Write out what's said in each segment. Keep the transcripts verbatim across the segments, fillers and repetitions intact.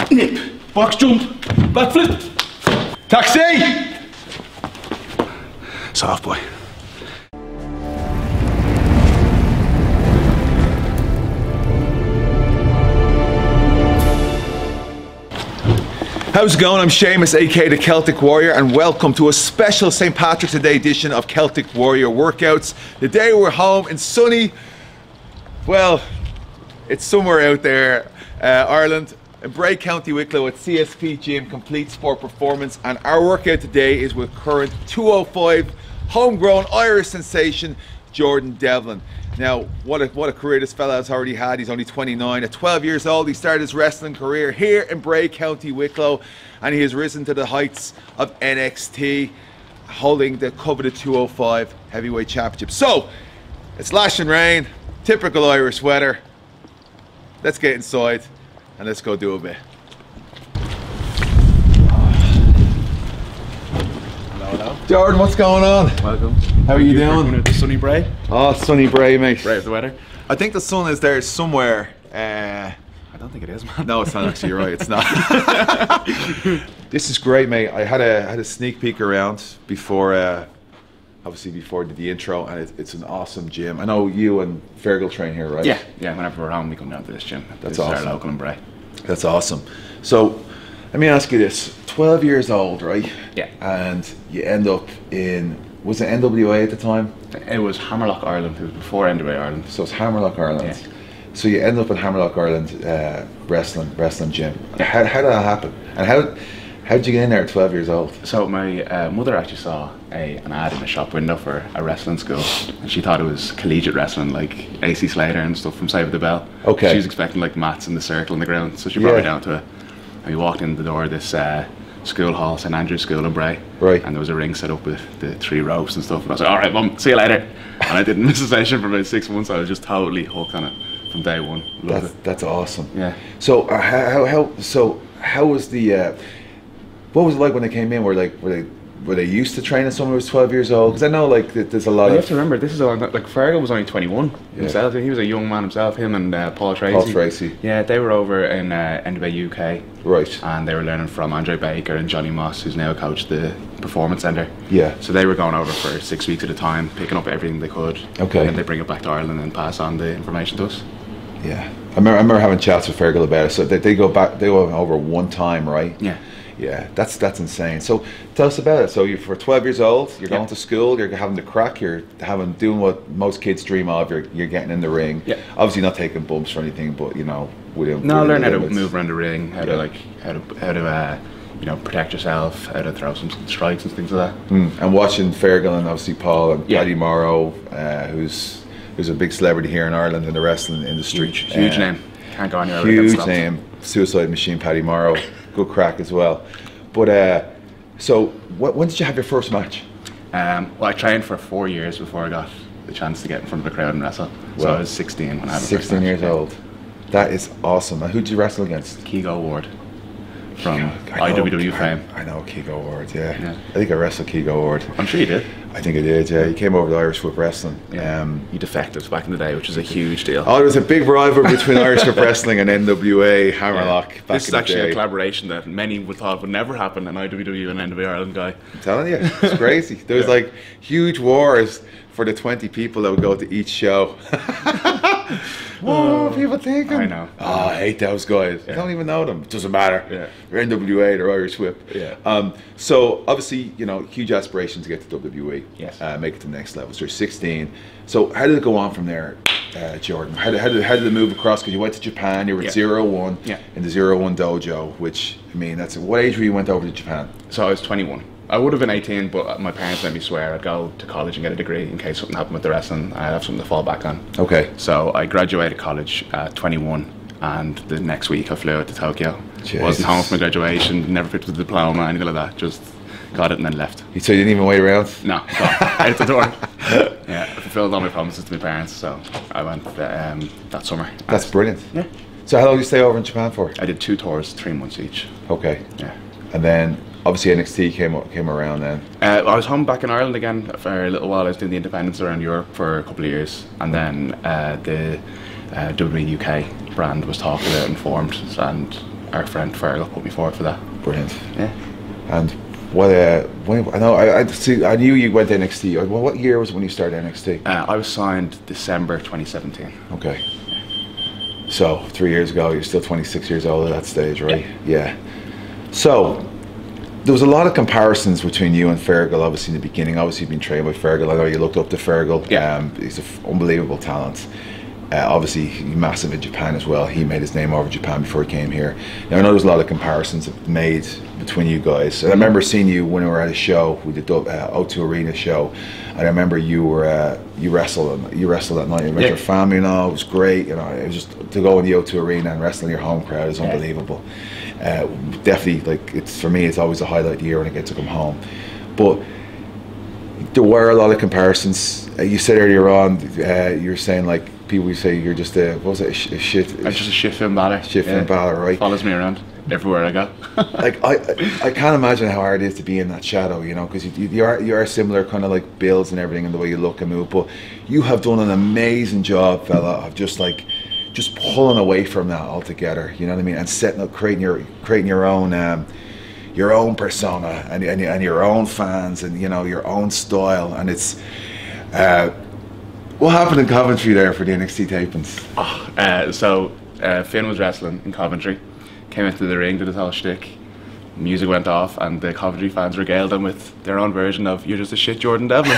nip, box jump, backflip. Taxi! Soft boy. How's it going? I'm Sheamus, aka the Celtic Warrior, and welcome to a special Saint Patrick's Day edition of Celtic Warrior workouts. The day we're home in sunny, well, it's somewhere out there, uh, Ireland, in Bray, County Wicklow at C S P Gym, Complete Sport Performance, and our workout today is with current two oh five homegrown Irish sensation Jordan Devlin. Now, what a, what a career this fella has already had. He's only twenty-nine. At twelve years old, he started his wrestling career here in Bray, County Wicklow, and he has risen to the heights of N X T, holding the coveted two oh five Heavyweight Championship. So, it's lashing rain, typical Irish weather. Let's get inside and let's go do a bit. Hello. Jordan, what's going on? Welcome. How are you doing? At the sunny Bray. Oh, sunny Bray, mate. Bray of the weather. I think the sun is there somewhere. Uh, I don't think it is, man. no, it's not actually. You're right. It's not. This is great, mate. I had a had a sneak peek around before, uh, obviously before the intro, and it, it's an awesome gym. I know you and Fergal train here, right? Yeah, yeah. Whenever we're home, we come down to this gym. That's this awesome. Is our local in Bray. That's awesome. So, let me ask you this: twelve years old, right? Yeah. And you end up in, was it N W A at the time? It was Hammerlock, Ireland. It was before N W A Ireland. So it's Hammerlock, Ireland. Yeah. So you end up in Hammerlock, Ireland, uh, wrestling, wrestling gym. How, how did that happen? And how how did you get in there at twelve years old? So my uh, mother actually saw a an ad in a shop window for a wrestling school, and she thought it was collegiate wrestling, like A C Slater and stuff from Saved the Bell. Okay. She was expecting like mats in the circle on the ground, so she brought Yeah. me down to it. And we walked in the door of this uh, school hall, St Andrew's School in Bray. Right. And there was a ring set up with the three ropes and stuff. And I was like, all right, mum, see you later. And I didn't miss a session for about six months. I was just totally hooked on it from day one. Loved That's it. that's awesome. Yeah. So uh, how how so how was the uh, what was it like when they came in? Were like were they were they used to training someone who was twelve years old? Because I know like that there's a lot Well, you of have to remember, this is a, like Fergal was only twenty-one Yeah. himself. He was a young man himself. Him and uh, Paul Tracy. Paul Tracy. Yeah, they were over in uh, N W A U K, right. and they were learning from Andre Baker and Johnny Moss, who's now coached the Performance Centre. Yeah. So they were going over for six weeks at a time, picking up everything they could. Okay. And then they bring it back to Ireland and pass on the information to us. Yeah. I remember, I remember having chats with Fergal about it. So they, they go back, they go over one time, right? Yeah. Yeah, that's that's insane. So tell us about it. So you're for twelve years old, you're going Yeah. to school, you're having the crack, you're having doing what most kids dream of. You're you're getting in the ring. Yeah. Obviously not taking bumps or anything, but you know, within, No, within learn the how to limits. move around the ring, how Yeah. to like, how to how to uh, you know, protect yourself, how to throw some strikes and things like that. Mm. And watching Fergal and obviously Paul and Yeah. Paddy Morrow, uh, who's who's a big celebrity here in Ireland in the wrestling industry. Huge, huge Uh, name. Can't go anywhere without getting Huge stopped. name, Suicide Machine, Paddy Morrow, good crack as well. But uh, so wh when did you have your first match? Um, well, I trained for four years before I got the chance to get in front of a crowd and wrestle. So Wow. I was sixteen when I had my first sixteen match. years old. That is awesome. And who did you wrestle against? Keego Ward from I I know- W W I- fame. I know Keego Ward, yeah. Yeah. I think I wrestled Keego Ward. I'm sure you did. I think I did, yeah. He came over to Irish Whip Wrestling. Yeah. Um, You defected back in the day, which is a huge deal. oh, there was a big rivalry between Irish Whip Wrestling and N W A Hammerlock Yeah. back This is in the actually day. a collaboration that many would thought would never happen, an I W W and N W A Ireland guy. I'm telling you, it's crazy. There was Yeah. like huge wars for the twenty people that would go to each show. What were people thinking? I know. Oh, I hate those guys. I Yeah. don't even know them. Doesn't matter. Yeah. They're N W A, they're Irish Whip. Yeah. Um, so obviously, you know, huge aspiration to get to W W E. Yes. Uh, make it to the next level. So you're sixteen. So how did it go on from there, uh, Jordan? How did, how did how did it move across? Because you went to Japan. You were at Yeah. zero one Yeah. in the zero one dojo. Which I mean, that's what age were you went over to Japan? So I was twenty-one. I would have been eighteen, but my parents made me swear I'd go to college and get a degree in case something happened with the wrestling. I'd have something to fall back on. Okay. So I graduated college at twenty-one, and the next week I flew out to Tokyo. Jesus. Wasn't home for my graduation, never picked up the diploma, anything like that. Just got it and then left. So you didn't even wait around? No, gone. Out the door. Yeah, I fulfilled all my promises to my parents, so I went um, that summer. That's brilliant. Yeah. So how long did you stay over in Japan for? I did two tours, three months each. Okay. Yeah. And then obviously N X T came came around then. Uh, I was home back in Ireland again for a little while. I was doing the independents around Europe for a couple of years, and then uh, the uh, W W E U K brand was talked about and formed, and our friend Fergal put me forward for that. Brilliant. Yeah. And what? Uh, when, I know. I, I see. I knew you went to N X T. Well, what year was it when you started N X T? Uh, I was signed December twenty seventeen. Okay. So three years ago, you're still twenty-six years old at that stage, right? Yeah. yeah. So there was a lot of comparisons between you and Fergal, obviously in the beginning. Obviously you've been trained by Fergal. I know you looked up to Fergal. Yeah. Um, he's an unbelievable talent. Uh, obviously he's massive in Japan as well. He made his name over Japan before he came here. Now I know there's a lot of comparisons made between you guys. And I remember seeing you when we were at a show, we did the uh, O two Arena show. And I remember you were uh, you wrestled you wrestled that night with yeah. your family and all. It was great. You know, it was just to go in the O two Arena and wrestle in your home crowd is unbelievable. Yeah. Uh, definitely, like it's for me, it's always a highlight of the year when I get to come home. But there were a lot of comparisons. Uh, you said earlier on, uh, you were saying like people say you're just a what was it a, sh a shit. I'm just a shit Finn Balor. Shit Finn yeah. Balor, right? Follows me around everywhere I go. Like I, I can't imagine how hard it is to be in that shadow, you know, because you, you are you are similar kind of like builds and everything, and the way you look and move. But you have done an amazing job, fella, of just like just pulling away from that altogether. You know what I mean? And setting up, creating your creating your own. Um, your own persona and, and, and your own fans and you know your own style, and it's uh, what happened in Coventry there for the N X T tapings? Oh, uh, so uh, Finn was wrestling in Coventry, came into the ring, did his whole shtick, music went off, and the Coventry fans regaled him with their own version of "You're just a shit Jordan Devlin."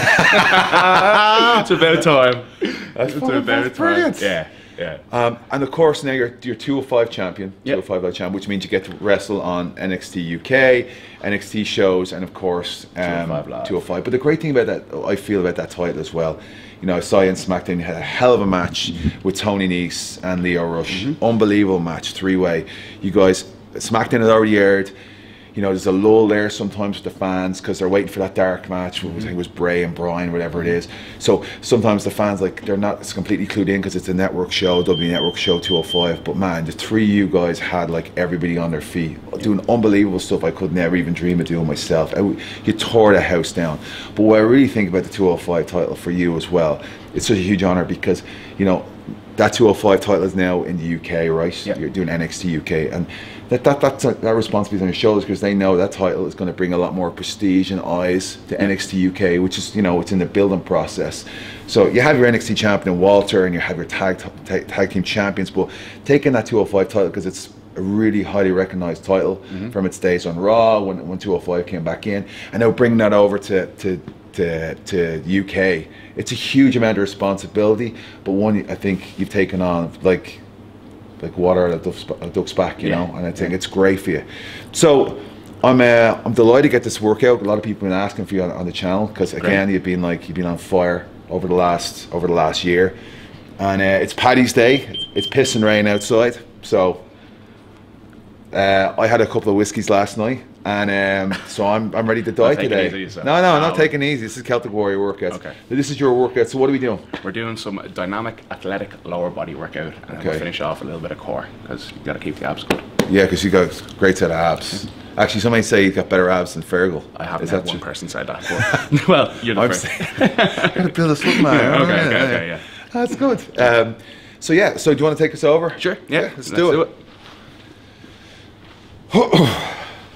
It's about time. That's it's about that's brilliant. time. Yeah. Yeah. Um, and of course now you're you're two oh five champion, yep. two oh five live champion, which means you get to wrestle on N X T U K, N X T shows, and of course um, two oh five. But the great thing about that, I feel about that title as well, you know, I saw you in SmackDown, you had a hell of a match with Tony Nese and Leo Rush, mm-hmm. unbelievable match, three way. You guys, SmackDown had already aired. You know, there's a lull there sometimes with the fans because they're waiting for that dark match. Mm-hmm. I think it was Bray and Bryan, whatever it is. So sometimes the fans, like, they're not completely clued in because it's a network show, W W E Network show two oh five. But man, the three of you guys had like everybody on their feet, doing unbelievable stuff I could never even dream of doing myself. I, you tore the house down. But what I really think about the two oh five title for you as well, it's such a huge honor because, you know, that two oh five title is now in the U K, right? Yep. You're doing N X T U K, and that that that's a, that responsibility on your shoulders because they know that title is going to bring a lot more prestige and eyes to N X T U K, which is, you know, it's in the building process. So you have your N X T champion Walter, and you have your tag tag, tag team champions, but taking that two oh five title because it's a really highly recognized title mm-hmm. from its days on Raw when when two oh five came back in, and now bringing that over to to to to U K. It's a huge amount of responsibility, but one I think you've taken on like like water at a duck's back, you yeah. know, and I think yeah. it's great for you. So I'm uh, I'm delighted to get this workout. A lot of people have been asking for you on, on the channel because again great. you've been like you've been on fire over the last over the last year, and uh, it's Paddy's Day. It's pissing rain outside, so uh, I had a couple of whiskeys last night. And um, so I'm I'm ready to die today. Easy, so. No, no, I'm not taking it easy. This is Celtic Warrior workouts. Okay. This is your workout. So what are we doing? We're doing some dynamic, athletic lower body workout, and okay. we'll finish off a little bit of core because you got to keep the abs good. Yeah, because you got a great set of abs. Actually, somebody say you got better abs than Fergal. I haven't had one person say that. But well, you're the I'm first. Got to build a slug man. okay, okay, okay, yeah. That's good. Um, so yeah, so do you want to take us over? Sure. Yeah, yeah let's, let's do, do it. it.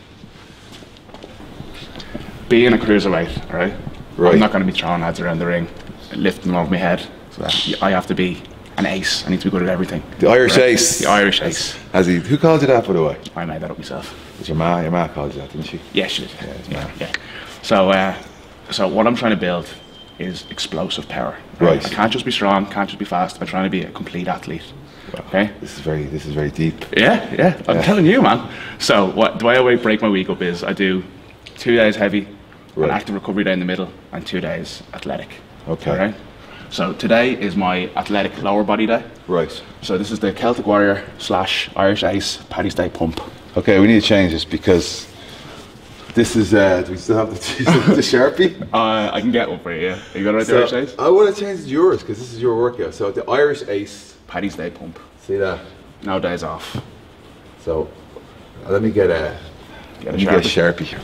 Being a cruiserweight, all right? Right. I'm not going to be throwing lads around the ring, lifting them over my head. So that I have to be an ace. I need to be good at everything. The Irish right? ace. The Irish ace. Has he? Who called you that, by the way? I made that up myself. Was your ma? Your ma called you that, didn't she? Yeah, she did. Yeah, yeah, yeah. So, uh, so what I'm trying to build is explosive power. Right. I can't just be strong. Can't just be fast. I'm trying to be a complete athlete. Wow. Okay. This is very. This is very deep. Yeah, yeah. I'm yeah. telling you, man. So, what the way I break my week up is I do two days heavy. Right. An active recovery day in the middle and two days athletic. Okay. All right. So today is my athletic lower body day. Right. So this is the Celtic Warrior slash Irish Ace Paddy's Day pump. Okay, we need to change this because this is. Uh, do we still have the, the Sharpie? Uh, I can get one for you. Yeah. You got to write the Irish Ace? I want to change it to yours because this is your workout. So the Irish Ace Paddy's Day pump. See that? No days off. So uh, let me get a. Get a let me Sharpie. get a Sharpie here.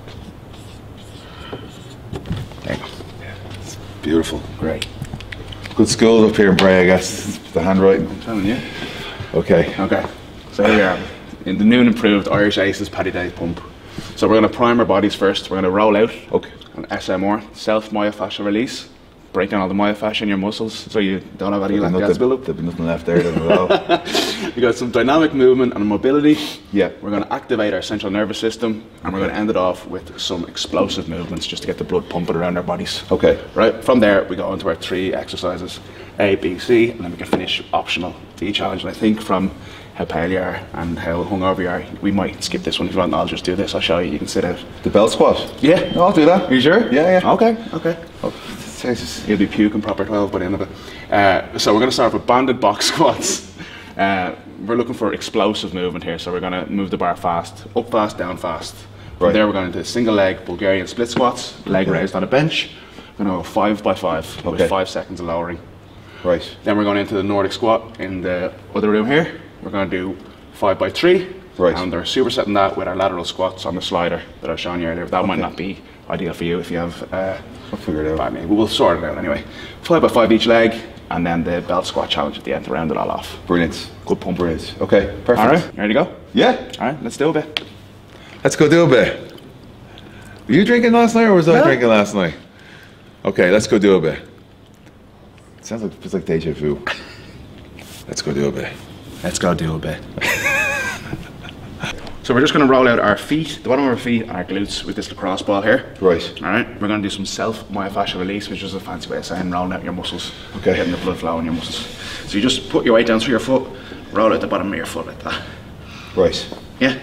There you go. Beautiful. Great. Good schools up here in Bray, I guess. The handwriting. I'm telling you. Okay. Okay. So here we are. In the new and improved Irish Aces Paddy Day pump. So we're going to prime our bodies first. We're going to roll out. Okay. An S M R, self myofascial release. Break down all the myofascia in your muscles so you don't have any like gas build up. There'll be nothing left there then at all. We got some dynamic movement and mobility. Yeah. We're going to activate our central nervous system, and we're going to end it off with some explosive movements just to get the blood pumping around our bodies. Okay. Right. From there, we go into our three exercises: A, B, C, and then we can finish optional D challenge. And I think from how pale you are and how hungover you are, we might skip this one if you want. I'll just do this. I'll show you. You can sit out. The belt squat? Yeah. No, I'll do that. Are you sure? Yeah, yeah. Okay. Okay. Oh, Jesus. You'll be puking proper twelve by the end of it. Uh, so we're going to start with banded box squats. Uh, we're looking for explosive movement here, so we're going to move the bar fast, up fast, down fast. From Right. there we're going into single leg Bulgarian split squats, leg Okay. raised on a bench. We're going to go five by five Okay. with five seconds of lowering. Right. Then we're going into the Nordic squat in the other room here. We're going to do five by three. Right. And they're supersetting that with our lateral squats on the slider that I was showing you earlier. That might not be ideal for you if you have uh, I'll figure it out. bad knee, but we'll sort it out anyway. Five by five each leg, and then the belt squat challenge at the end to round it all off. Brilliant. Good pump. Brilliant. Okay, perfect. All right, ready to go? Yeah. All right, let's do a bit. Let's go do a bit. Were you drinking last night or was I No. drinking last night? Okay, let's go do a bit. It sounds like it's like deja vu. Let's go do a bit. Let's go do a bit. So we're just going to roll out our feet, the bottom of our feet and our glutes with this lacrosse ball here. Right. All right, we're going to do some self myofascial release, which is a fancy way of saying rolling out your muscles. Okay. Getting the blood flow in your muscles. So you just put your weight down through your foot, roll out the bottom of your foot like that. Right. Yeah.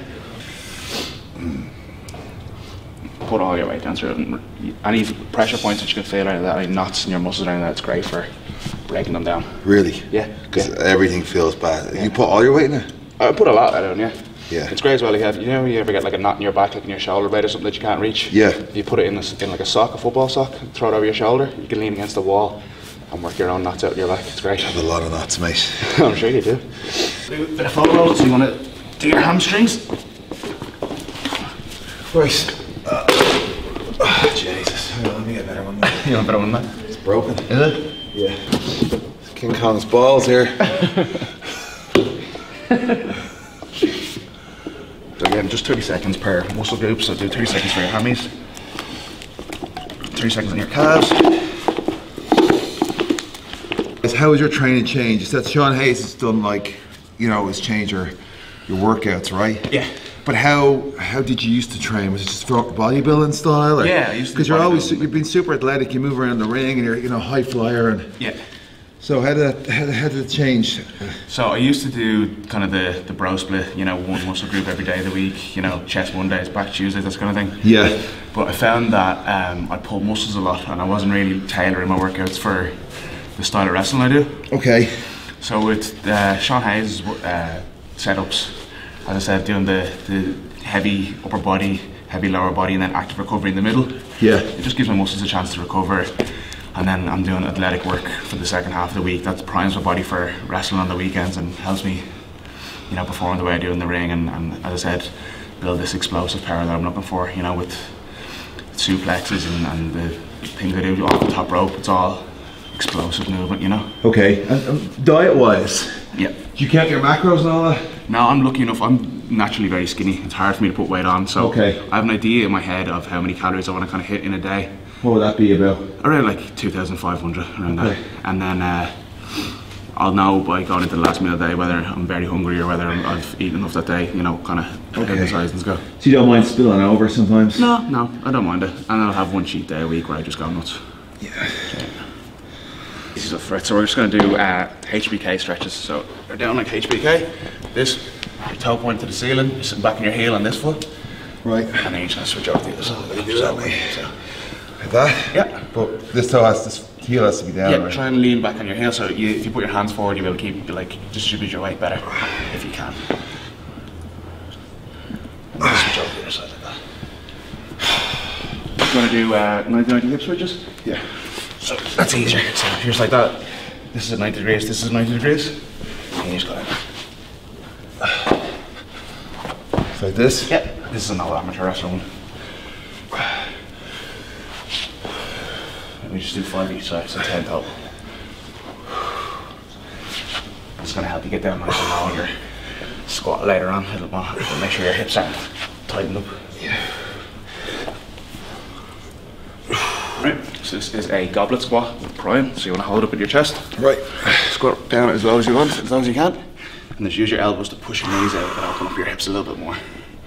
Put all your weight down through it. And any pressure points that you can feel out of that, any knots in your muscles around that, it's great for breaking them down. Really? Yeah. Because Yeah. everything feels bad. You put all your weight in it? I put a lot of that in, yeah. Yeah. It's great as well. You have, you know, you ever get like a knot in your back, like in your shoulder blade or something that you can't reach. Yeah. If you put it in, a, in like a sock, a football sock, and throw it over your shoulder, you can lean against the wall and work your own knots out of your back. It's great. I have a lot of knots, mate. I'm sure you do. Do a bit of foot roll, so you want to do your hamstrings. Right. Uh, oh, Jesus. Hang on, let me get a better one. You want a better one, man? It's broken. Is it? Yeah. It's King Kong's balls here. So again, just thirty seconds per muscle group, so do thirty seconds for your hammies, thirty seconds on your calves. How has your training changed? You said Sean Hayes has done like, you know, has changed your, your workouts, right? Yeah. But how how did you used to train? Was it just for bodybuilding style? Or? Yeah, I used to do Because you're always bodybuilding. you've been super athletic. You move around the ring and you're you know high flyer and. Yeah. So how did that, how, did- how did it change? So I used to do kind of the, the bro split, you know, one muscle group every day of the week, you know, chest Mondays, back Tuesdays, that kind of thing. Yeah. But I found that um, I pulled muscles a lot and I wasn't really tailoring my workouts for the style of wrestling I do. Okay. So with uh, Sean Hayes' uh, setups, as I said, doing the, the heavy upper body, heavy lower body and then active recovery in the middle. Yeah. It just gives my muscles a chance to recover. And then I'm doing athletic work for the second half of the week. That primes my body for wrestling on the weekends and helps me, you know, perform the way I do in the ring. And, and as I said, build this explosive power that I'm looking for, you know, with suplexes and, and the things I do off the top rope. It's all explosive movement, you know. Okay. And um, diet-wise, Yeah. do you count your macros and all that? Now I'm lucky enough, I'm naturally very skinny. It's hard for me to put weight on. So Okay. I have an idea in my head of how many calories I want to kind of hit in a day. What would that be about? Around like two thousand five hundred, around Okay. that. And then uh, I'll know by going into the last meal of the day whether I'm very hungry or whether I'm, I've eaten enough that day, you know, kind of Okay. okay. Size and go. So you don't mind spilling over sometimes? No, no, I don't mind it. And I'll have one cheat day a week where I just go nuts. Yeah. This is a threat, so we're just going to do uh, H B K stretches. So you're down like H B K, this, your toe point to the ceiling, you're sitting back on your heel on this foot, Right. and then you're just going to switch over to the other side. Let me do that, mate. So, Like that? yeah. But this toe has, this heel has to be down, Yeah, right? try and lean back on your heel so you, if you put your hands forward, you'll be able to keep, like, distribute your weight better if you can. And then switch over to the other side like that. You want to do uh, ninety ninety hip switches? Yeah. So that's easier. So here's like that. This is at ninety degrees, this is ninety degrees. And you just go like that. It's like this? Yeah. This is an old amateur wrestler one. And we just do five each side, so ten total. It's going to help you get down nice and low on your squat later on. It'll, it'll make sure your hips aren't tightened up. Yeah. Right, so this is a goblet squat with prying, so you want to hold it up with your chest. Right. Squat down as low as you want, as long as you can. And just use your elbows to push your knees out and open up your hips a little bit more.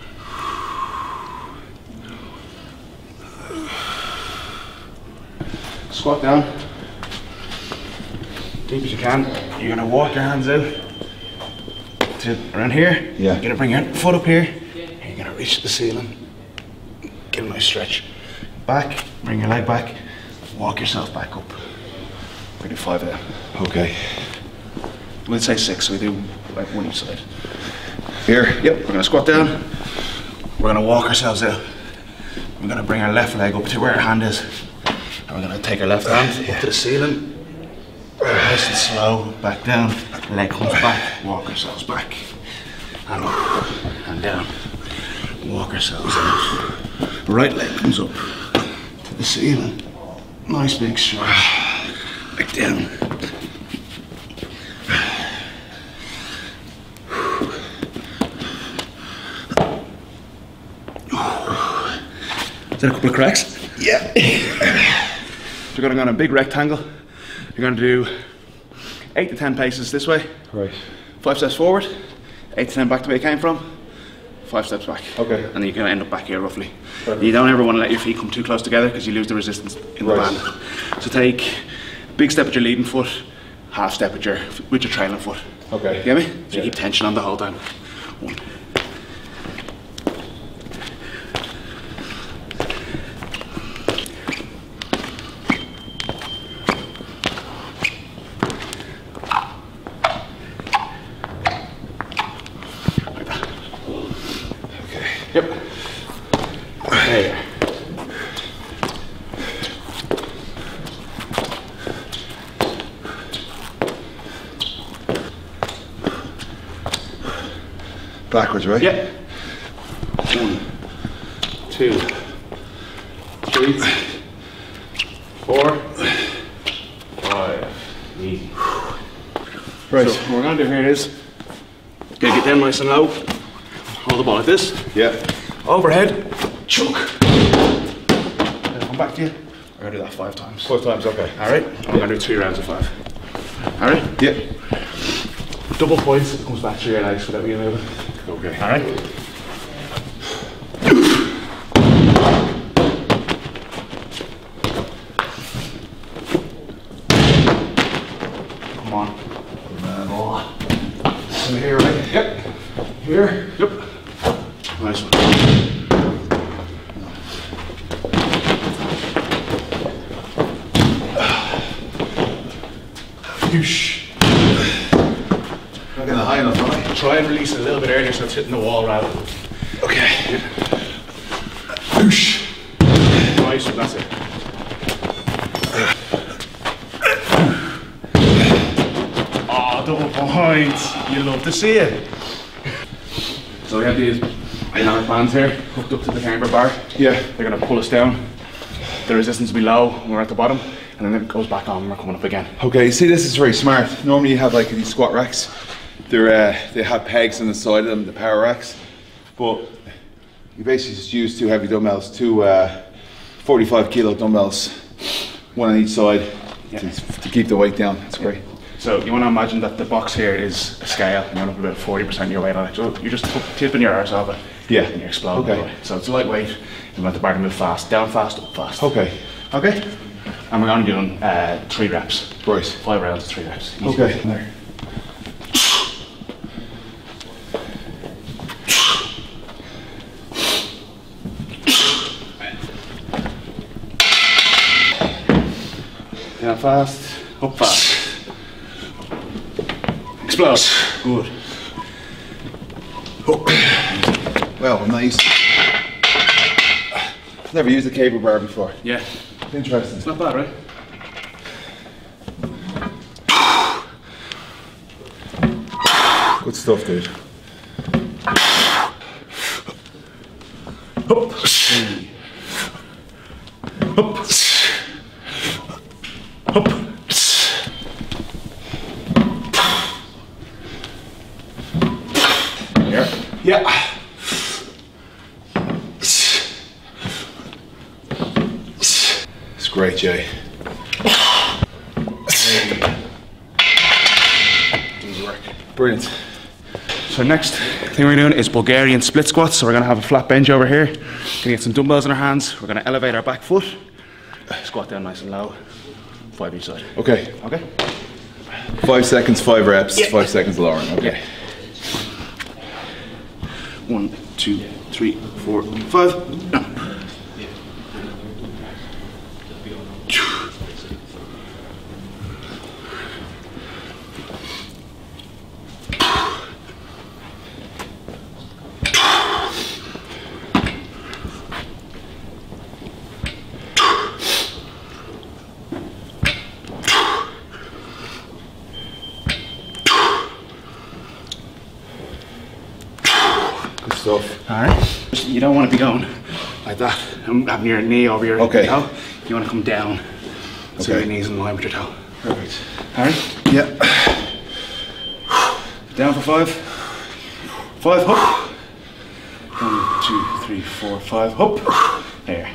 Squat down. Deep as you can. You're going to walk your hands out to around here. Yeah. You're going to bring your foot up here. And you're going to reach the ceiling. Give a nice stretch. Back, bring your leg back, walk yourself back up. We do five of them. Okay. We'll say six, so we do like one each side. Here? Yep, we're gonna squat down. We're gonna walk ourselves out. We're gonna bring our left leg up to where our hand is. And we're gonna take our left hand up to the ceiling. Nice and slow, back down. Leg comes back, walk ourselves back. And up, and down. Walk ourselves out. Right leg comes up to the ceiling. Nice big stretch. Back down. Is that a couple of cracks? Yeah. So you're going to go on a big rectangle. You're going to do eight to ten paces this way. Right. Five steps forward, eight to ten back to where you came from. Five steps back. Okay. And then you're going to end up back here roughly. Perfect. You don't ever want to let your feet come too close together because you lose the resistance in the Right. band. So take big step with your leading foot, half step with your with your trailing foot. Okay. You get me? So Yeah. you keep tension on the whole time. One. Like that. Okay. Yep. There. Backwards, right? Yep. One, two, three, four, five. Easy. Right. So what we're gonna do here is gonna get down nice and low. Hold the ball like this. Yeah. Overhead. Chuck. Then come back to you. We're gonna do that five times. Four times, okay. Alright? We're gonna do three rounds of five. Alright? Yeah. Double points if it comes back to your legs without you moving. Okay. Alright? Come on. Oh. So here, right? Yep. Here. Yep. Nice one. Whoosh. Not getting high enough, am I? Try and release it a little bit earlier so it's hitting the wall rather than. Okay. Whoosh. Nice one, that's it. Oh, double points. You love to see it. So we have these dynamic bands here hooked up to the camber bar. Yeah. They're going to pull us down. The resistance will be low when we're at the bottom, and then it goes back on when we're coming up again. Okay, see, this is very smart. Normally you have like these squat racks. They're, uh, they have pegs on the side of them, the power racks. But you basically just use two heavy dumbbells, two uh, forty-five kilo dumbbells, one on each side, Yeah. to, to keep the weight down. That's great. So you want to imagine that the box here is a scale, and you want to put about forty percent of your weight on it. So you're just t- tipping your arse over, Yeah. and you're exploding. Okay. Away. So it's lightweight. You want the bar to move fast, down fast, up fast. Okay. Okay. And we're only doing uh, three reps. Right. Five rounds, three reps. Easy. Okay. There. Down fast, up fast. Explode. Good. Well, I'm not used to Never used a cable bar before. Yeah. Interesting. It's not bad, right? Good stuff, dude. Up. Up. Up. Yeah. It's great, Jay. Easy work. Brilliant. So next thing we're doing is Bulgarian split squats. So we're gonna have a flat bench over here. Gonna get some dumbbells in our hands. We're gonna elevate our back foot. Squat down nice and low. Five each side. Okay. Okay. Five seconds, five reps, yeah. five seconds lowering. Okay. Yeah. One, two, three, four, five. No. Stuff. All right. You don't want to be going like that. I'm having your knee over your okay. toe. You want to come down. So okay. your knees in line with your toe. Perfect. All right. Yeah. Down for five. Five. Up. One, two, three, four, five. Up. There.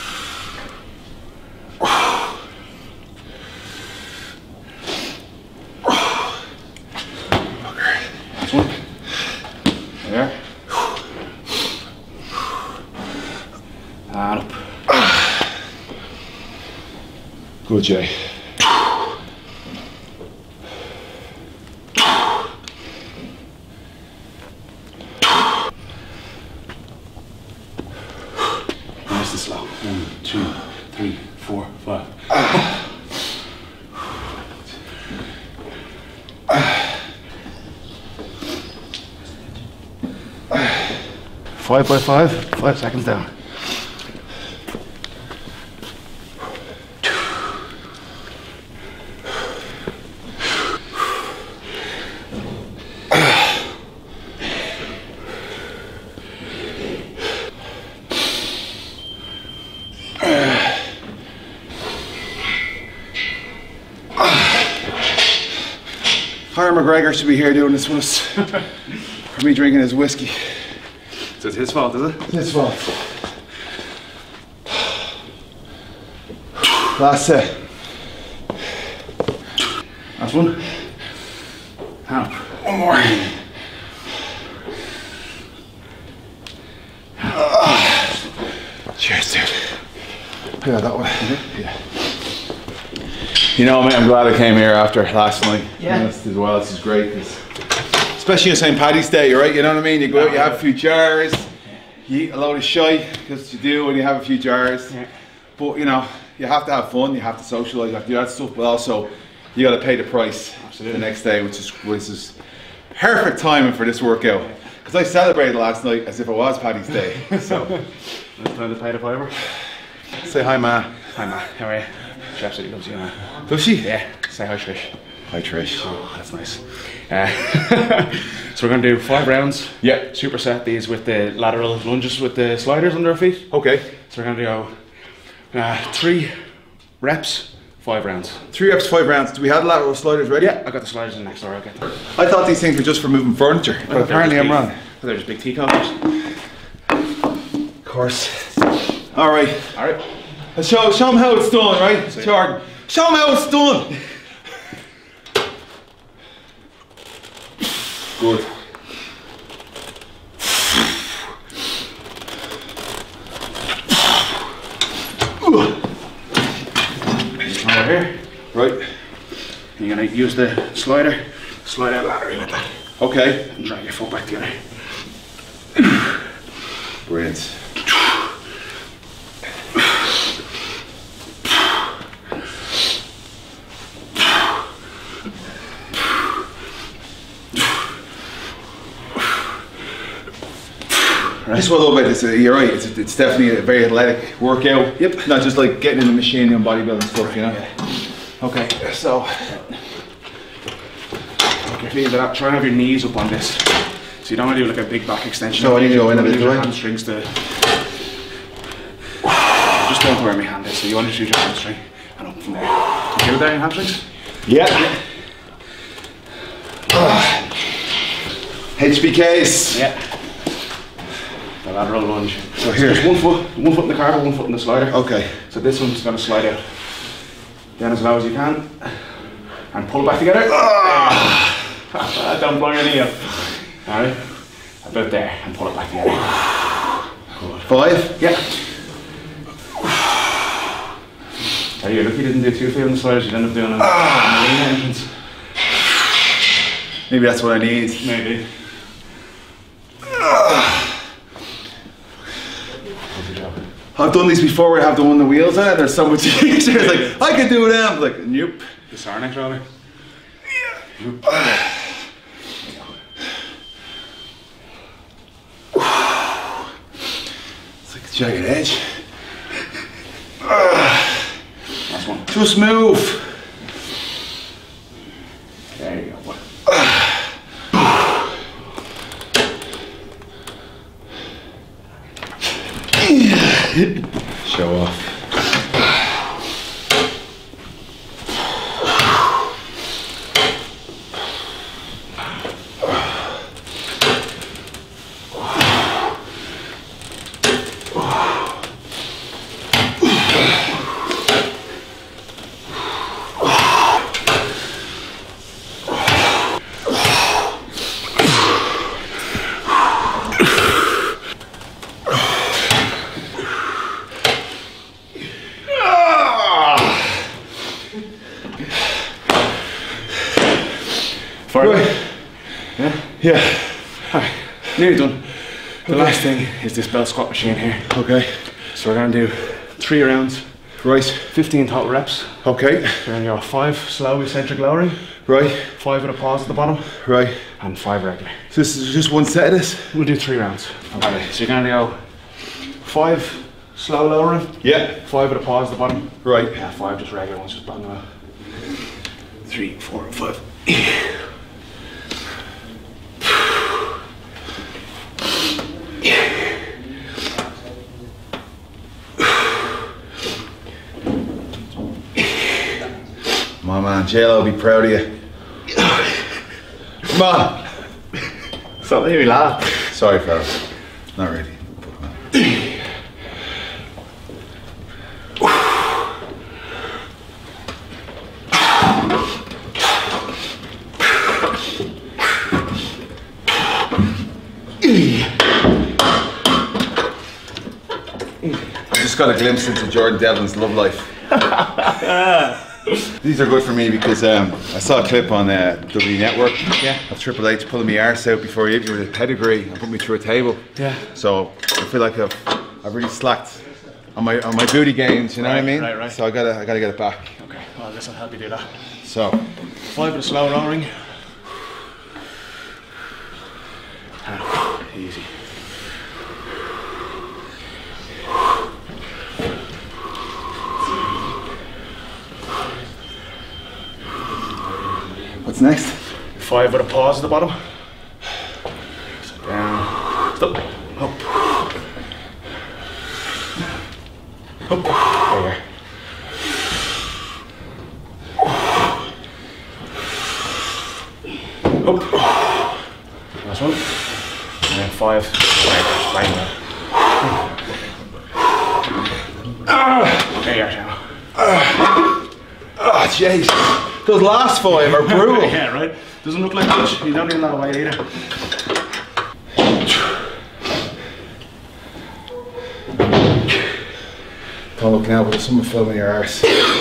Next one. There. And up. Good, Jay. Nice and slow. One, two, three, four, five. Five by five, five seconds down. Conor McGregor should be here doing this with us. For me drinking his whiskey. So it's his fault, is it? It's his fault. Last set. Last one. Out. One more. Uh, cheers, dude. Yeah, that one. Mm-hmm. Yeah. You know, man, I'm glad I came here after last night. Yeah. As well, this is great. Especially on St Paddy's Day, right? You know what I mean? You go out, you have a few jars, you eat a load of shite, because you do when you have a few jars. Yeah. But you know, you have to have fun, you have to socialise, you have to do that stuff, but also you got to pay the price. Absolutely. The next day, which is which is perfect timing for this workout. Because I celebrated last night as if it was Paddy's Day. So, it's time to pay the fiver. Say hi, Ma. Hi, Ma. How are you? She absolutely loves you, Ma. Does she? Yeah. Say hi, Trish. Hi, Trish. Oh, that's nice. Uh, so we're going to do five rounds. Yeah. Superset these with the lateral lunges with the sliders under our feet. Okay. So we're going to go uh, three reps, five rounds. Three reps, five rounds. Do we have the lateral sliders ready? Yeah, I got the sliders in next door. I'll get them. I thought these things were just for moving furniture, but apparently I'm wrong. They're just big tea covers. Of course. All right. All right. Let's show, show them how it's done, right? Jordan. Show them how it's done. Good. Over here. Right. You're going to use the slider, slide out laterally like that. Okay. And drag your foot back together. Brilliant. Right. Just what I love about this, uh, you're right, it's, it's definitely a very athletic workout. Yep. Not just like getting in the machine and bodybuilding stuff, you know? Yeah. Okay, so. Take your feet into that. Try and have your knees up on this. So you don't want to do like a big back extension. So I need to go in a bit, use do your I? hamstrings to. Just don't know where my hand is. So you want to use your hamstring and up from there. You feel it there in your hamstrings? Yeah. yeah. Uh, H B Ks. Yeah. a lateral lunge. So here. Just one foot, one foot in the carpet, one foot in the slider. Okay. So this one's going to slide out. Down as low as you can. And pull it back together. Ah. Don't blow your knee up. Alright. About there. And pull it back together. Good. Five? Yeah. Are you lucky you didn't do two feet on the sliders? You'd end up doing a ah. entrance. Maybe that's what I need. Maybe. I've done these before where I have the one with the wheels on it. They're so much easier. It's like, I can do them. Like, nope. The Sarnac roller. Yeah. Nope. It's like a jagged edge. Last one. Just move. There you go. Show off. Right. Yeah? Yeah. Alright, nearly done. The okay. last thing is this belt squat machine here. Okay. So we're going to do three rounds. Right. fifteen total reps. Okay. We're going to go five slow eccentric lowering. Right. Five with a pause at the bottom. Right. And five regular. So this is just one set of this? We'll do three rounds. Okay. So you're going to go five slow lowering. Yeah. Five with a pause at the bottom. Right. Yeah, five just regular ones, just bang them out. Three, four, five. Come on, man. J Lo will be proud of you. Come on. Stop making me laugh. Sorry, fella. Not really. I just got a glimpse into Jordan Devlin's love life. These are good for me because um, I saw a clip on uh, W W E Network yeah. of Triple H pulling my arse out before he hit me with a pedigree and put me through a table. Yeah. So I feel like I've, I've really slacked on my on my booty games. You know right, what I mean? Right, right. So I gotta I gotta get it back. Okay. Well, I guess I'll help you do that. So five with a slow lowering. And easy. what's next? Five with a pause at the bottom. So down, stop, up, up, there. Up. Last one. And then five. Bang, bang. Ah, there you are, Shano. Oh, jeez. Those last five are brutal. Yeah, right? Doesn't look like much. You don't need a lot of weight either. Don't look now, but there's someone filming your arse.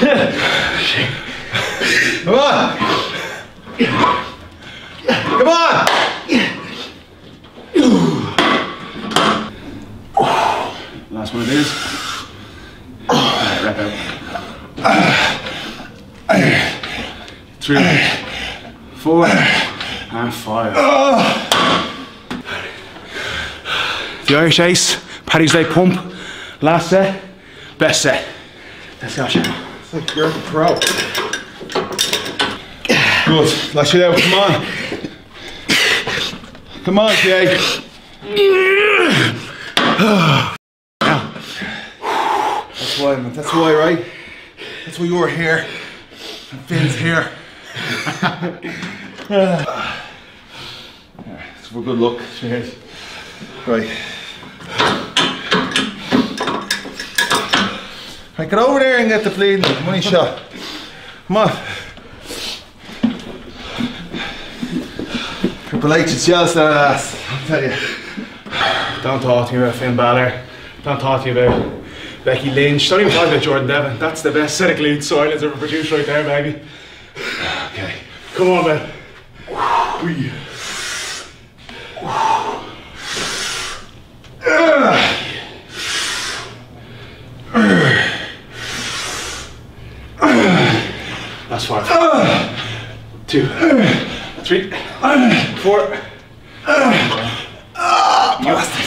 Come on! Come on! Last one it is. Right, wrap out. Three, four, and five. The Irish Ace, Paddy's Day pump. Last set, best set. Let's go, Shano. It's like you're the pro. Good, lash it out, come on. Come on, Jay. That's why, man. That's why, right? That's why you're here. And Finn's here. uh, so for good luck. Cheers. Right. Right, get over there and get the bleeding money shot. Come on. Triple H is jealous of that ass, I'll tell you. Don't talk to me about Finn Balor. Don't talk to me about Becky Lynch. Don't even talk about Jordan Devlin. That's the best set of clean silence ever produced right there, baby. Okay. Come on, man. That's five. Two. Three. Four. Ah, bastard.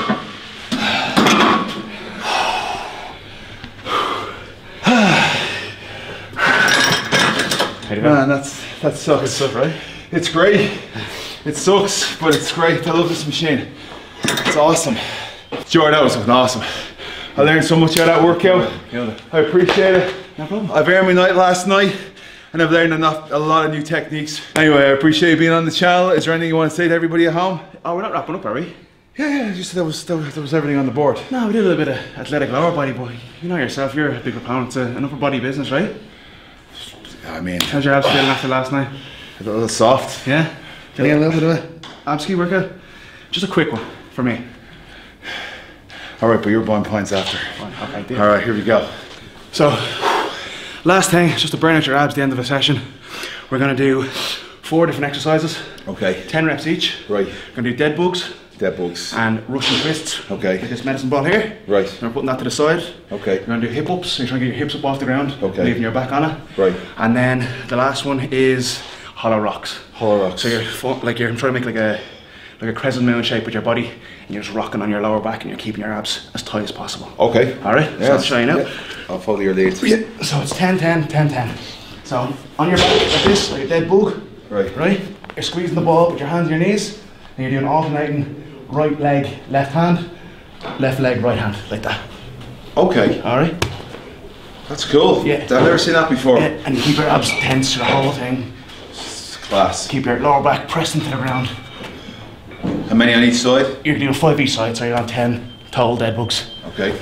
Man, that's that sucks. Good stuff, right? It's great. It sucks, but it's great. I love this machine. It's awesome. Jordan, that was fucking awesome. I learned so much out of that workout. I appreciate it. No problem. I've earned my night last night, and I've learned enough, a lot of new techniques. Anyway, I appreciate you being on the channel. Is there anything you want to say to everybody at home? Oh, we're not wrapping up, are we? Yeah, yeah, just that was, that was, that was everything on the board. No, we did a little bit of athletic lower body, but you know yourself, you're a big proponent of an upper body business, right? I mean, How's your abs feeling after last night? a little soft. Yeah? Did I get a little bit of a abs ski workout? Just a quick one for me. All right, but you're buying points after. Okay, deal. All right, here we go. So, last thing, just to burn out your abs at the end of a session, we're gonna do four different exercises. Okay. ten reps each. Right. We're gonna do dead bugs. Dead bugs. And Russian twists. Okay. Like this medicine ball here. Right. And we're putting that to the side. Okay. We're gonna do hip ups, so you're trying to get your hips up off the ground. Okay. Leaving your back on it. Right. And then the last one is hollow rocks. Hollow rocks. So you're fu- like you're trying to make like a like a crescent moon shape with your body, and you're just rocking on your lower back, and you're keeping your abs as tight as possible. Okay. All right. Yeah, So I'll show you now. yeah. I'll follow your lead. Yeah. So it's ten, ten, ten, ten. So on your back like this, like a dead bug. Right. Right. You're squeezing the ball with your hands on your knees, and you're doing alternating right leg, left hand, left leg, right hand, like that. Okay. All right. That's cool. Yeah. I've never seen that before. Yeah, and you keep your abs tense through the whole thing. Class. Keep your lower back pressed into the ground. How many on each side? You're doing five each side, so you're on ten total dead bugs. Okay.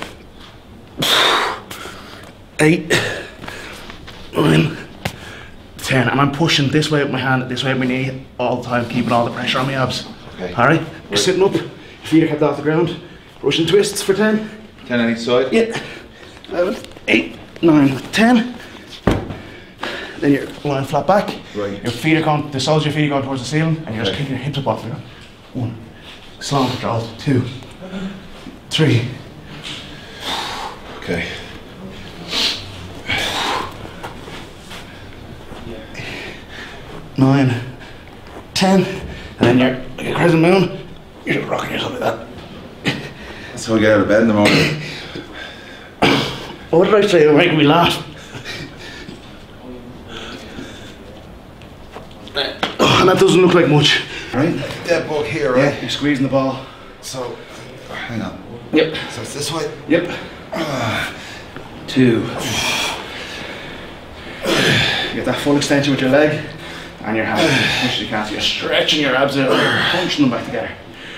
Eight, nine, ten, and I'm pushing this way with my hand, this way with my knee all the time, keeping all the pressure on my abs. Okay. All right. You're sitting up, your feet are kept off the ground. Russian twists for ten. Ten on each side? Yeah. Eleven, eight, nine, ten. Then you're lying flat back. Right. Your feet are going, the soles of your feet are going towards the ceiling, and you're just Okay. keeping your hips up off the ground. One. Slow controls. Two. Three. Okay. Nine. Ten. And then you're like a crescent moon. You're just rocking yourself like that. That's how we get out of bed in the morning. What did I say? You're making me laugh. Oh, and that doesn't look like much. Right? Dead bug here, Yeah, right? you're squeezing the ball. So, hang on. Yep. So it's this way? Yep. Two. You get that full extension with your leg and your hand. As much as you can. So you're stretching your abs out and punching them back together.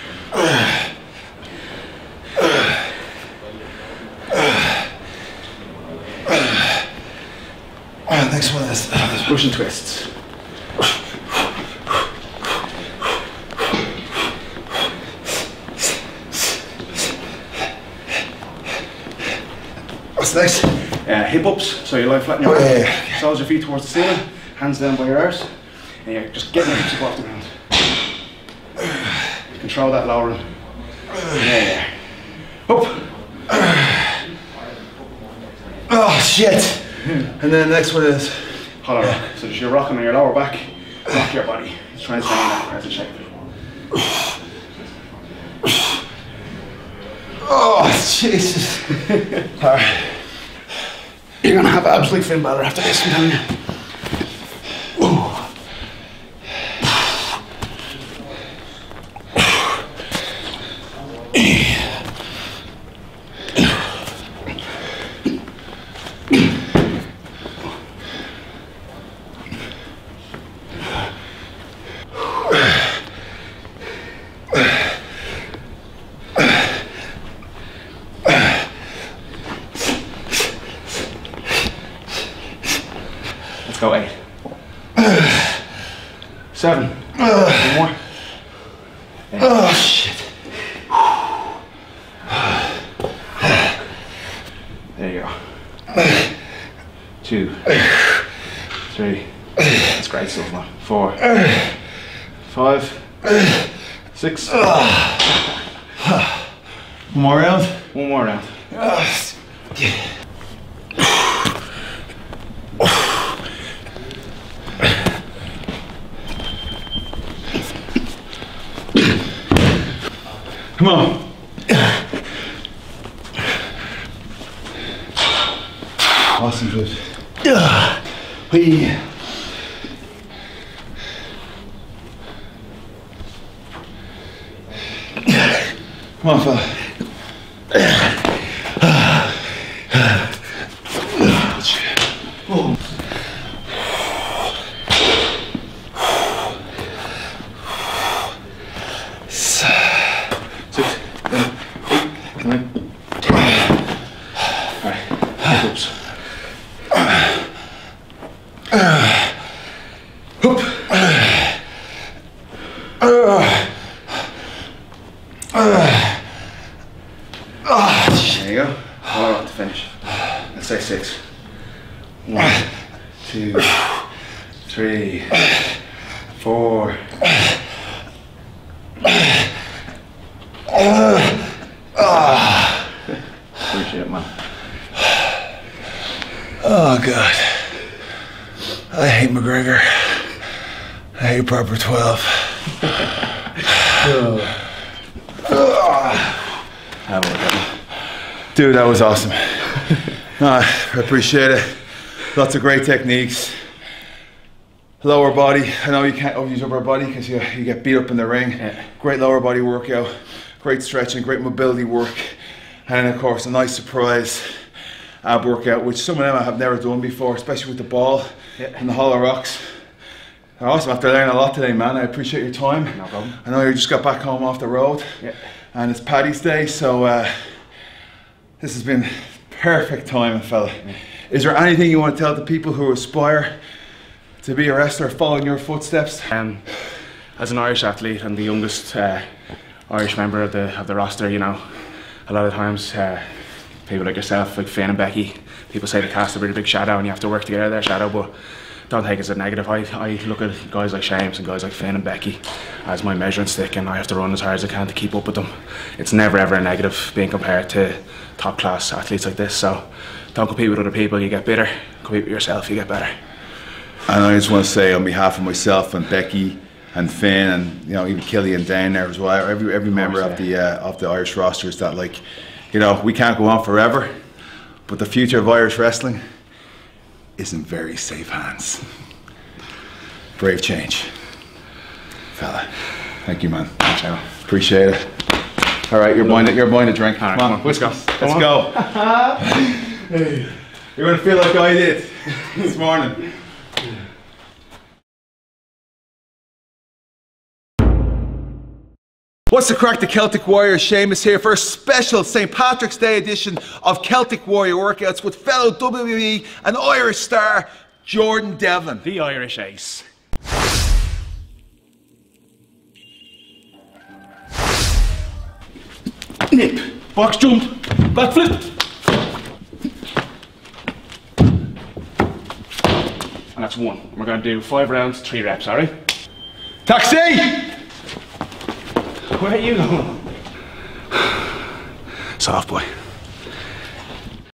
Oh, next one is Russian twists. What's next? Uh, hip ups, so you lie flat on your Oh, back, yeah, yeah, yeah. soles your feet towards the ceiling, hands down by your arse, and you're just getting your hips up off the ground. Control that lowering. Yeah, yeah. Up. Oh, shit. And then the next one is? Hollow rock. So just you're rocking on your lower back, rock your body. Just try and stay in that present shape. Oh, Jesus. All right. You're gonna have absolute Finn Balor after this, I'm telling you. Ooh. seven. Uh, One more. Eight. Oh shit. There you go. Two. Three. That's great stuff, man. Four. Five. Six. One more round? One more round. Come on. Awesome, good. Whee. Come on, fella. There you go. All right to finish. Let's say six. One, two, three, four. Appreciate it, man. Oh God. I hate McGregor. I hate proper twelve. How about that? Dude, that was awesome. No, I appreciate it. Lots of great techniques. Lower body. I know you can't overuse upper body because you, you get beat up in the ring. Yeah. Great lower body workout. Great stretching, great mobility work. And then of course a nice surprise ab workout, which some of them I have never done before, especially with the ball Yeah. and the hollow rocks. They're awesome. After learning a lot today, man. I appreciate your time. No problem. I know you just got back home off the road. Yeah. And it's Paddy's Day, so uh, this has been perfect time, fella. Yeah. Is there anything you want to tell the people who aspire to be a wrestler, following your footsteps? Um, as an Irish athlete and the youngest uh, Irish member of the of the roster, you know, a lot of times uh, people like yourself, like Finn and Becky, people say they cast a really big shadow and you have to work to get out of their shadow, but don't take it as a negative. I, I look at guys like Sheamus and guys like Finn and Becky as my measuring stick, and I have to run as hard as I can to keep up with them. It's never ever a negative being compared to top class athletes like this, so don't compete with other people, you get bitter. Compete with yourself, you get better. And I just want to say on behalf of myself and Becky and Finn and, you know, even Killian Dain there as well, every every member of the uh, of the Irish roster, is that, like, you know, we can't go on forever, but the future of Irish wrestling is in very safe hands. Brave change, fella. Thank you, man. Thanks, Emma. Appreciate it. All right, you're buying it. You're buying a drink. All right, come on, let's go. Let's Come go. You're gonna feel like I did this morning. What's the crack? The Celtic Warrior Sheamus here for a special Saint Patrick's Day edition of Celtic Warrior workouts with fellow W W E and Irish star Jordan Devlin. The Irish Ace. Nip, box jump, back flip. And that's one. We're going to do five rounds, three reps, alright? Taxi! Where are you going? Soft boy.